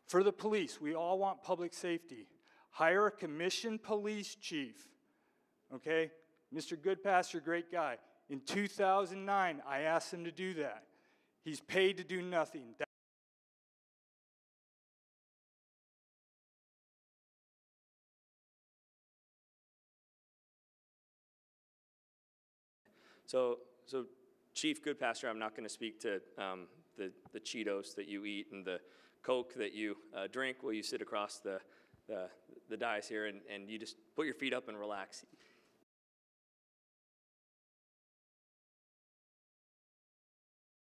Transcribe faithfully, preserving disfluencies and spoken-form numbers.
For the police, we all want public safety. Hire a commissioned police chief, okay? Mister Goodpasture, great guy. In two thousand nine, I asked him to do that. He's paid to do nothing. That So, so Chief Goodpasture, I'm not going to speak to um, the, the Cheetos that you eat and the Coke that you uh, drink while you sit across the, the, the dais here and, and you just put your feet up and relax.